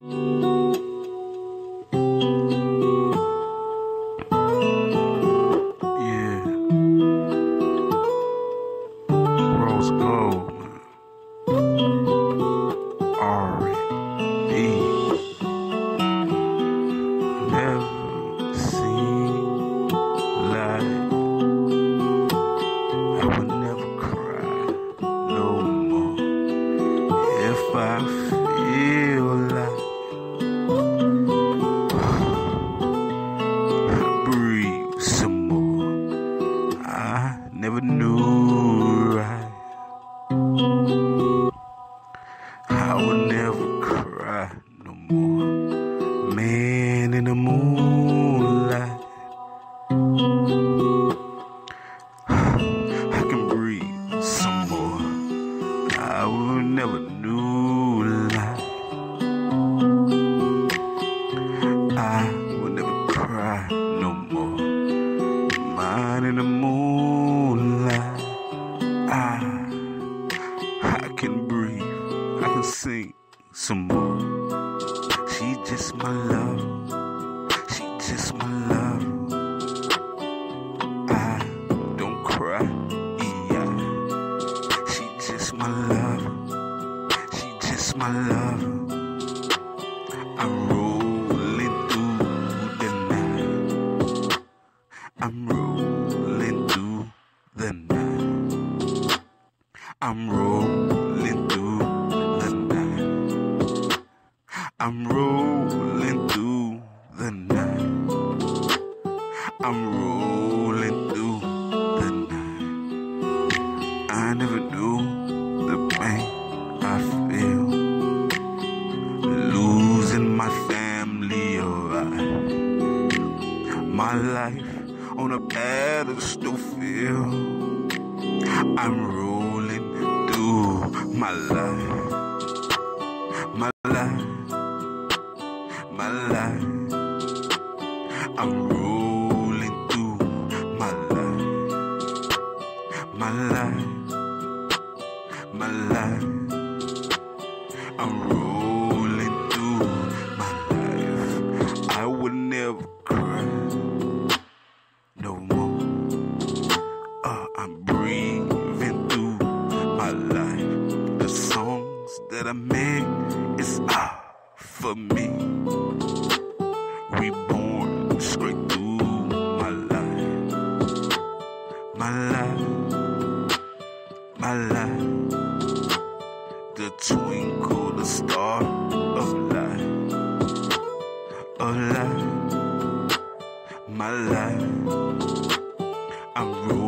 Yeah, rose gold, R&B. Never seen like I would never cry no more if I feel like I breathe some more. I never knew right. I would never cry no more. Man in the moonlight, I can breathe some more. I would never knew like I would never cry no more. Man in the moonlight, I can breathe, I can sing some more. She just my love, she just my love. I don't cry, yeah. She just my love, she just my love. I'm rolling through the night, I'm rolling through the night, I'm rolling through the night, I'm rolling through the night, I'm rolling through the night. I never knew the pain I feel, losing my family, alright. My life on a pedestal feel. I'm rolling through my life, my life, my life. I'm rolling through my life, my life, my life. I'm rolling through my life. I would never cry no more. I'm breathing through my life. The songs that I make is for me. Reborn straight through my life, my life, my life. The twinkle, the star of life, my life. I'm rolling.